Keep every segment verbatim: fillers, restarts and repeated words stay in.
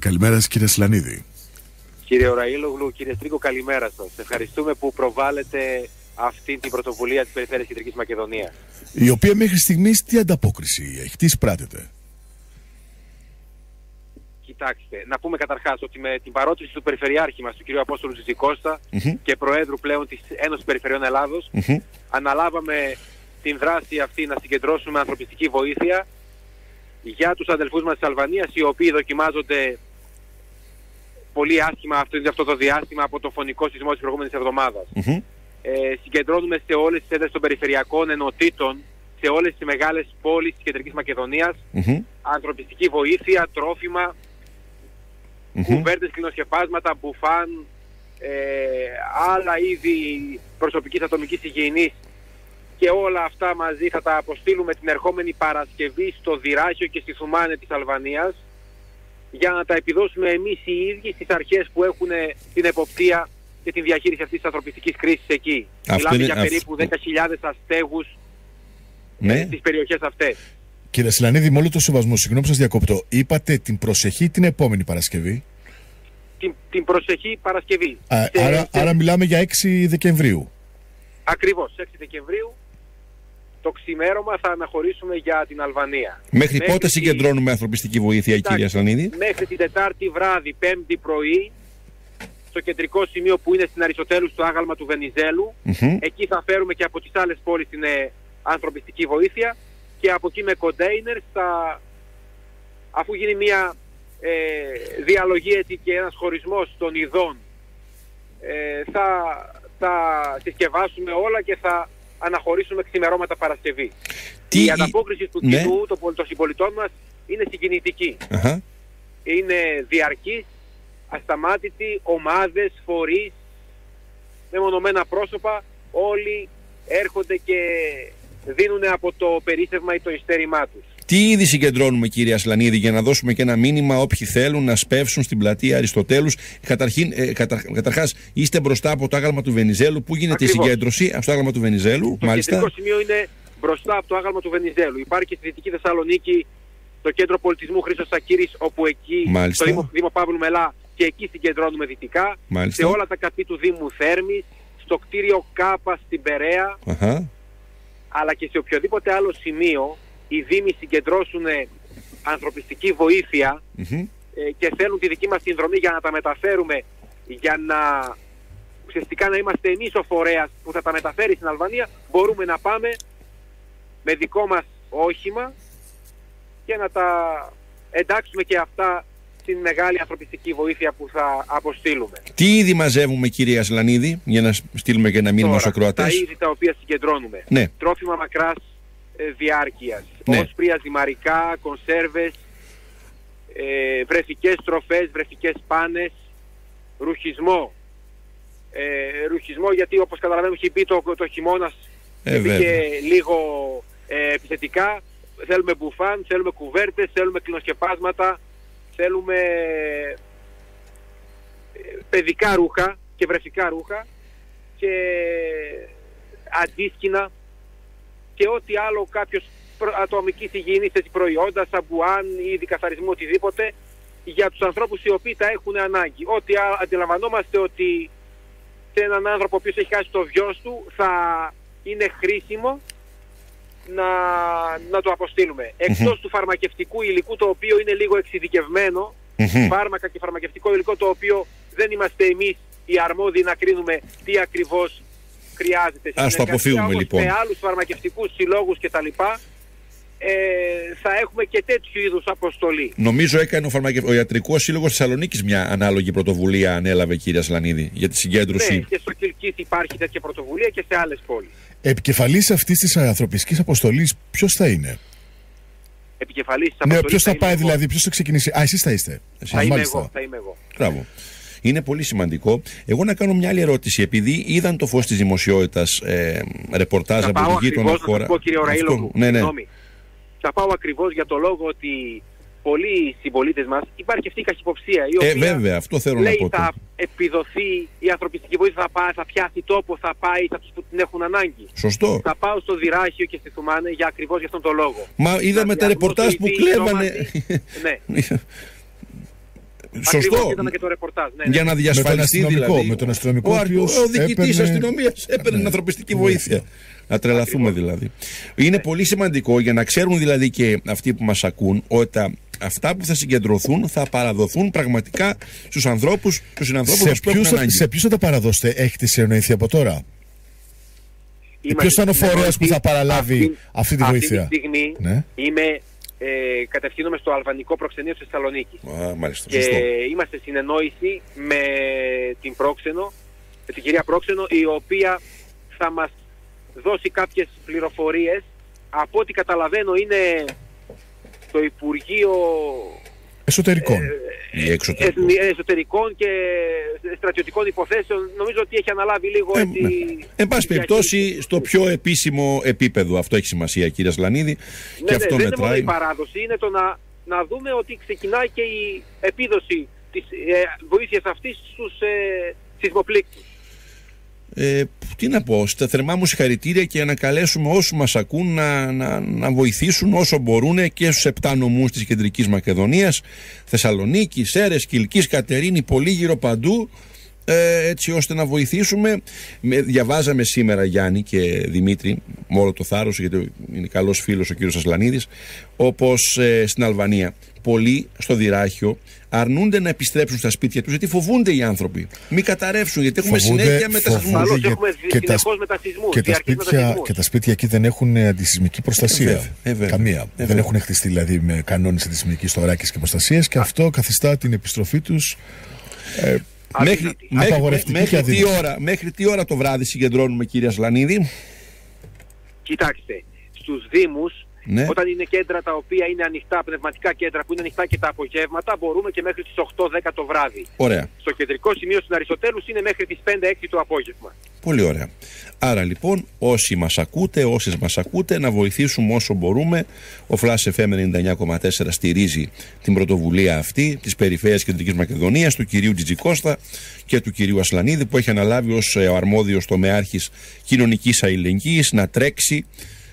Καλημέρα σας, κύριε Ασλανίδη. Κύριε Ωραήλογλου, κύριε Στρίκο, καλημέρα σας. Ευχαριστούμε που προβάλλετε αυτή την πρωτοβουλία της Περιφέρειας Κεντρικής Μακεδονίας. Η οποία μέχρι στιγμής τι ανταπόκριση έχει, τι εισπράτεται? Κοιτάξτε, να πούμε καταρχάς ότι με την παρότριση του Περιφερειάρχη μας, του κ. Απόστολου Ζητζικώστα mm-hmm. και Προέδρου πλέον της Ένωσης Περιφερειών Ελλάδος, mm-hmm. αναλάβαμε την δράση αυτή να συγκεντρώσουμε ανθρωπιστική βοήθεια για τους αδελφούς μας της Αλβανίας, οι οποίοι δοκιμάζονται πολύ άσχημα αυτό, αυτό το διάστημα από το φωνικό σεισμό της προηγούμενης εβδομάδας. Mm-hmm. Ε, συγκεντρώνουμε σε όλες τις έδρες των περιφερειακών ενωτήτων, σε όλες τις μεγάλες πόλεις της Κεντρικής Μακεδονίας, mm-hmm. ανθρωπιστική βοήθεια, τρόφιμα, mm-hmm. κουβέρτες, κλινοσκεπάσματα, μπουφάν, ε, άλλα είδη προσωπικής ατομικής υγιεινής, και όλα αυτά μαζί θα τα αποστείλουμε την ερχόμενη Παρασκευή στο Δυράχιο και στη Θουμάνε της Αλβανίας, για να τα επιδώσουμε εμείς οι ίδιοι στις αρχές που έχουν την εποπτεία και τη διαχείριση αυτής της ανθρωπιστικής κρίσης εκεί. Αυτό Μιλάμε είναι, για αυ... περίπου δέκα χιλιάδες αστέγους ναι. στις περιοχές αυτές. Κύριε Ασλανίδη, με όλο το σεβασμό, συγγνώμη που σας διακόπτω, είπατε την προσεχή την επόμενη Παρασκευή? Την, την προσεχή Παρασκευή. Α, σε, άρα, σε... άρα μιλάμε για έξι Δεκεμβρίου. Ακριβώς, έξι Δεκεμβρίου. Το ξημέρωμα θα αναχωρήσουμε για την Αλβανία. Μέχρι, μέχρι πότε τη... συγκεντρώνουμε ανθρωπιστική βοήθεια, Κοιτάξτε, κύριε Ασλανίδη? Μέχρι την Τετάρτη βράδυ, Πέμπτη πρωί, στο κεντρικό σημείο που είναι στην Αριστοτέλου, στο άγαλμα του Βενιζέλου. Mm-hmm. Εκεί θα φέρουμε και από τις άλλες πόλεις την ε, ανθρωπιστική βοήθεια, και από εκεί με κοντέινερ, θα... αφού γίνει μια ε, διαλογή έτσι, και ένας χωρισμός των ειδών, ε, θα, θα συσκευάσουμε όλα και θα αναχωρήσουμε ξημερώματα Παρασκευή. Τι... Η ανταπόκριση του ναι. κοινού, των συμπολιτών μας, είναι συγκινητική. Uh-huh. Είναι διαρκής, ασταμάτητη, ομάδες, φορείς, μεμονωμένα πρόσωπα, όλοι έρχονται και δίνουν από το περίσσευμα ή το ειστέρημά τους. Τι ήδη συγκεντρώνουμε, κύριε Ασλανίδη, για να δώσουμε και ένα μήνυμα όποιοι θέλουν να σπεύσουν στην πλατεία Αριστοτέλους? Καταρχήν, ε, κατα, καταρχάς, είστε μπροστά από το άγαλμα του Βενιζέλου. Πού γίνεται Ακριβώς. η συγκέντρωση? Στο άγαλμα του Βενιζέλου, το μάλιστα. Το κεντρικό σημείο είναι μπροστά από το άγαλμα του Βενιζέλου. Υπάρχει και στη Δυτική Θεσσαλονίκη το Κέντρο Πολιτισμού Χρήστος Σακύρης, όπου εκεί, μάλιστα. στο Δήμο, Δήμο Παύλου Μελά, και εκεί συγκεντρώνουμε δυτικά. Μάλιστα. Σε όλα τα καπί του Δήμου Θέρμης, στο κτίριο Κάπα στην Περαία, uh-huh. αλλά και σε οποιοδήποτε άλλο σημείο οι Δήμοι συγκεντρώσουν ανθρωπιστική βοήθεια mm-hmm. ε, και θέλουν τη δική μας συνδρομή για να τα μεταφέρουμε, για να ουσιαστικά να είμαστε εμείς ο φορέας που θα τα μεταφέρει στην Αλβανία, μπορούμε να πάμε με δικό μας όχημα και να τα εντάξουμε και αυτά στην μεγάλη ανθρωπιστική βοήθεια που θα αποστείλουμε. Τι είδη μαζεύουμε, κύριε Ασλανίδη, για να στείλουμε και ένα μήνυμα στους ακροατές? Τα είδη τα οποία συγκεντρώνουμε. Ναι. Τρόφιμα μακράς ε, διάρκειας. Ναι. Όσπρια, ζυμαρικά, κονσέρβες, ε, βρεφικές τροφές, βρεφικές πάνες, ρουχισμό. Ε, ρουχισμό γιατί, όπως καταλαβαίνουμε, έχει μπει το, το χειμώνας ε, και λίγο ε, επιθετικά. Θέλουμε μπουφάν, θέλουμε κουβέρτες, θέλουμε κλινοσκεπάσματα, θέλουμε παιδικά ρούχα και βρεφικά ρούχα και αντίσκηνα και ό,τι άλλο κάποιος ατομικής υγιεινής προϊόντα, σαμπουάν, είδη καθαρισμού, οτιδήποτε, για τους ανθρώπους οι οποίοι τα έχουν ανάγκη. Ό,τι αντιλαμβανόμαστε ότι σε έναν άνθρωπο ο οποίος έχει χάσει το βιός του θα είναι χρήσιμο να, να το αποστείλουμε. Mm-hmm. Εκτός του φαρμακευτικού υλικού, το οποίο είναι λίγο εξειδικευμένο, mm-hmm. φάρμακα και φαρμακευτικό υλικό, το οποίο δεν είμαστε εμείς οι αρμόδιοι να κρίνουμε τι ακριβώς χρειάζεται. Ας το αποφύγουμε λοιπόν. Με άλλους φαρμακευτικούς συλλόγους κτλ. Ε, θα έχουμε και τέτοιου είδους αποστολή. Νομίζω έκανε ο, φαρμακευ... ο Ιατρικός Σύλλογος Θεσσαλονίκης μια ανάλογη πρωτοβουλία, ανέλαβε, κύριε Ασλανίδη, για τη συγκέντρωση. Ναι, και στο Κιλκής υπάρχει τέτοια πρωτοβουλία και σε άλλες πόλεις. Επικεφαλής αυτής της ανθρωπιστικής αποστολής ποιος θα είναι? Επικεφαλής της αποστολής. Ναι, ποιος θα, θα πάει εγώ. δηλαδή, ποιος θα ξεκινήσει? Α, εσείς θα είστε. Θα, Α, είμαι, εγώ, θα είμαι εγώ. Μπράβο. Είναι πολύ σημαντικό. Εγώ να κάνω μια άλλη ερώτηση. Επειδή είδαν το φως της δημοσιότητας ε, ρεπορτάζ από την γείτονα χώρα. Θα πάω κύριε Ωραήλογλου, ναι, ναι. Θα πάω ακριβώς για το λόγο ότι πολλοί συμπολίτες μας υπάρχει αυτή η καχυποψία. Η οποία ε, βέβαια, αυτό θέλω λέει, να πω. Θα επιδοθεί η ανθρωπιστική βοήθεια, θα, πάει, θα πιάσει τόπο, θα πάει σε αυτούς που την έχουν ανάγκη. Σωστό. Θα πάω στο Δυράχιο και στη Θουμάνε για ακριβώς για αυτόν τον λόγο. Μα είδαμε τα ρεπορτάζ που κλέβανε. Ναι. Σωστό. Είδαμε και το ρεπορτάζ. Ναι, ναι. Για να διασφαλιστεί με τον αστυνομικό, δηλαδή. Με τον αστυνομικό ο, οποίος ο διοικητής έπαιρνε... αστυνομίας έπαιρνε ναι. ανθρωπιστική βοήθεια. βοήθεια. Να τρελαθούμε δηλαδή. Είναι ναι. πολύ σημαντικό για να ξέρουν δηλαδή και αυτοί που μας ακούν ότι αυτά που θα συγκεντρωθούν θα παραδοθούν πραγματικά στους ανθρώπους, στους συνανθρώπους μας που έχουν ανάγκη. Σε ποιους θα τα παραδώσετε, έχετε συνεννοηθεί από τώρα? Ποιος θα είναι ο φορέας που θα παραλάβει αυτή, αυτή τη βοήθεια? Αυτή τη στιγμή ναι. είμαι, ε, κατευθύνομαι στο αλβανικό προξενείο της Θεσσαλονίκης. Α, μάλιστα, και σωστό. είμαστε συνεννόηση με την Πρόξενο, με την κυρία Πρόξενο, η οποία θα μας δώσει κάποιες πληροφορίες. Από ό,τι καταλαβαίνω είναι το Υπουργείο Εσωτερικών. Ε, εξωτερικών. εσωτερικών και στρατιωτικών υποθέσεων. Νομίζω ότι έχει αναλάβει λίγο ε, έτσι... Ναι. Εν πάση περιπτώσει στο πιο επίσημο επίπεδο. Αυτό έχει σημασία, κύριε Ασλανίδη. Ναι, και αυτό δεν μετράει. είναι μόνο η παράδοση, είναι το να, να δούμε ότι ξεκινάει και η επίδοση της ε, βοήθειας αυτής στους ε, σεισμοπλήκτους. Ε, τι να πω, στα θερμά μου συγχαρητήρια και να καλέσουμε όσους μας ακούν να, να, να βοηθήσουν όσο μπορούν και στους επτά νομούς της Κεντρικής Μακεδονίας, Θεσσαλονίκη, Σέρρες, Κιλκής, Κατερίνη, Πολύγυρο, παντού, ε, έτσι ώστε να βοηθήσουμε. Με, διαβάζαμε σήμερα, Γιάννη και Δημήτρη, με όλο το θάρρος, γιατί είναι καλός φίλος ο κύριος Ασλανίδης, όπως ε, στην Αλβανία πολλοί στο Δυράχιο αρνούνται να επιστρέψουν στα σπίτια τους γιατί φοβούνται οι άνθρωποι. Μην καταρρεύσουν, γιατί έχουμε φοβούνται, συνέχεια μετασυσμούς. Και, έχουμε και, τα, μετασυσμούς, και, τα σπίτια, και τα σπίτια εκεί δεν έχουν αντισυσμική προστασία. Ε, βέβαια, ε, βέβαια. Καμία. Ε, βέβαια. Δεν έχουν χτιστεί δηλαδή με κανόνες αντισυσμικής στοράκης και προστασίας και αυτό καθιστά την επιστροφή τους ε, μέχρι, μέχρι, μέχρι, τι ώρα, μέχρι τι ώρα το βράδυ συγκεντρώνουμε, κύριε Ασλανίδη? Κοιτάξτε, στους Δήμους, ναι. όταν είναι κέντρα τα οποία είναι ανοιχτά, πνευματικά κέντρα που είναι ανοιχτά και τα απογεύματα, μπορούμε και μέχρι τις οκτώ δέκα το βράδυ. Ωραία. Στο κεντρικό σημείο στην Αριστοτέλους είναι μέχρι τις πέντε έξι το απόγευμα. Πολύ ωραία. Άρα λοιπόν, όσοι μας ακούτε, όσες μας ακούτε, να βοηθήσουμε όσο μπορούμε. Ο Flash εφ εμ ενενήντα εννιά κόμμα τέσσερα στηρίζει την πρωτοβουλία αυτή της Περιφέρειας Κεντρικής Μακεδονίας, του κυρίου Τζιτζικώστα και του κυρίου Ασλανίδη, που έχει αναλάβει ως ε, ο αρμόδιος τομεάρχης κοινωνικής αλληλεγγύης να τρέξει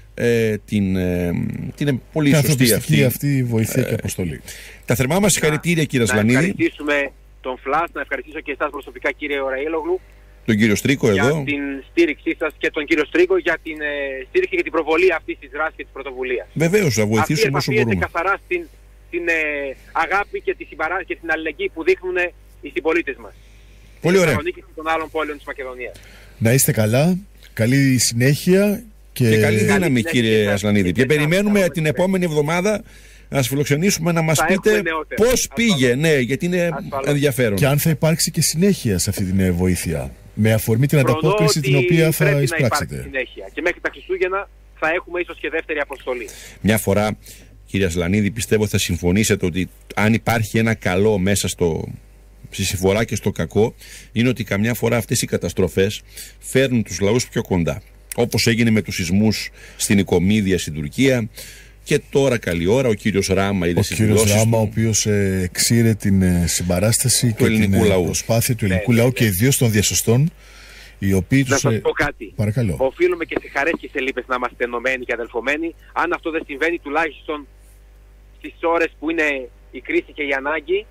Ε, την, ε, την πολύ σωστή αυτή, αυτή βοήθεια ε, και αποστολή. Τα θερμά μας συγχαρητήρια, κύριε Ασλανίδη. Να ευχαριστήσουμε τον Φλάς, να ευχαριστήσω και εσάς προσωπικά, κύριε Ωραίλογλου, τον κύριο Στρίκο για εδώ, την στήριξή σας και τον κύριο Στρίκο για την ε, στήριξη και την προβολή αυτής της δράσης και της πρωτοβουλίας. Βεβαίως, θα βοηθήσουμε όσο μπορούμε. Αυτή καθαρά στην, στην ε, αγάπη και τη συμπαρά και την αλληλεγγύη που δείχνουν οι συμπολίτες μας. Πολύ ωραία. Και των άλλων πόλεων της Μακεδονίας. Να είστε καλά, καλή συνέχεια. Και, και καλή δύναμη, κύριε Ασλανίδη. Και περιμένουμε την επόμενη εβδομάδα να σας φιλοξενήσουμε να μας πείτε πώς πήγε. Ναι, γιατί είναι ενδιαφέρον. Και αν θα υπάρξει και συνέχεια σε αυτή την βοήθεια. Με αφορμή την ανταπόκριση την οποία θα εισπράξετε. Συνέχεια. Και μέχρι τα Χριστούγεννα θα έχουμε ίσως και δεύτερη αποστολή. Μια φορά, κύριε Ασλανίδη, πιστεύω θα συμφωνήσετε ότι αν υπάρχει ένα καλό μέσα στο. Στη συμφορά και στο κακό, είναι ότι καμιά φορά αυτές οι καταστροφές φέρνουν τους λαούς πιο κοντά. Όπως έγινε με τους σεισμούς στην Οικομίδια στην Τουρκία και τώρα καλή ώρα ο κύριος Ράμα είδε στις δηλώσεις του. Ο κύριος Ράμα, ο οποίος ε, εξήρε την ε, συμπαράσταση και την ε, προσπάθεια του ελληνικού ναι, λαού ναι. και ιδίως των διασωστών, οι οποίοι να τους... σας πω κάτι. Παρακαλώ. Οφείλουμε και σε χαρές και σε λύπες να είμαστε ενωμένοι και αδελφωμένοι. Αν αυτό δεν συμβαίνει, τουλάχιστον στις ώρες που είναι η κρίση και η ανάγκη,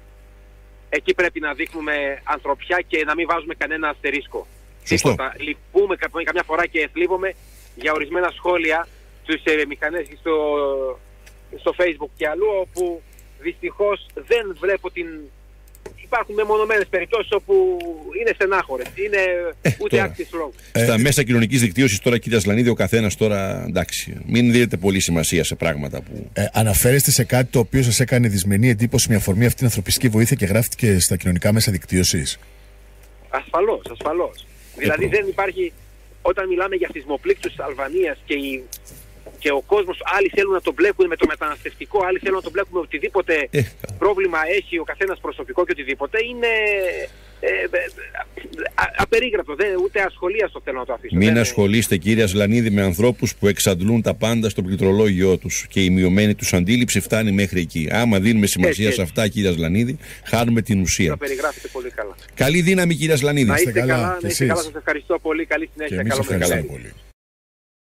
εκεί πρέπει να δείχνουμε ανθρωπιά και να μην βάζουμε κανένα αστερίσκο. Σωστό. Λυπούμε καμιά φορά και θλίβομαι για ορισμένα σχόλια στους ε, μηχανές στο, στο Facebook και αλλού, όπου δυστυχώς δεν βλέπω την... Υπάρχουν μεμονωμένες περιπτώσεις όπου είναι στενάχωρες, είναι ε, ούτε άξιες λόγου. Στα ε, μέσα κοινωνικής δικτύωσης τώρα, κύριε Ασλανίδη, ο καθένας τώρα, εντάξει, μην δίνετε πολύ σημασία σε πράγματα που... Ε, αναφέρεστε σε κάτι το οποίο σας έκανε δυσμενή εντύπωση με αφορμή αυτή την ανθρωπιστική βοήθεια και γράφτηκε στα κοινωνικά μέσα δικτύωσης? Ασφαλώς, ασφαλώς. Δηλαδή δεν υπάρχει, όταν μιλάμε για σεισμοπλήκτους της Αλβανίας και, η, και ο κόσμος, άλλοι θέλουν να το μπλέκουν με το μεταναστευτικό, άλλοι θέλουν να το μπλέκουν με οτιδήποτε ε. πρόβλημα έχει ο καθένας προσωπικό και οτιδήποτε, είναι ε, ε, α, απερίγραπτο, δεν, ούτε ασχολίαστο θέλω να το αφήσω. Μην δεν, ασχολείστε, κύριε Ασλανίδη, με ανθρώπους που εξαντλούν τα πάντα στο πληκτρολόγιό τους και η μειωμένη τους αντίληψη φτάνει μέχρι εκεί. Άμα δίνουμε σημασία έτσι, σε αυτά, κύριε Ασλανίδη, χάνουμε την ουσία. Το περιγράφετε πολύ καλά. Καλή δύναμη, κύριε Ασλανίδη. Να είστε καλά, να είστε καλά, σας ευχαριστώ πολύ, καλή συνέχεια. Και εμείς ευχαριστούμε πολύ.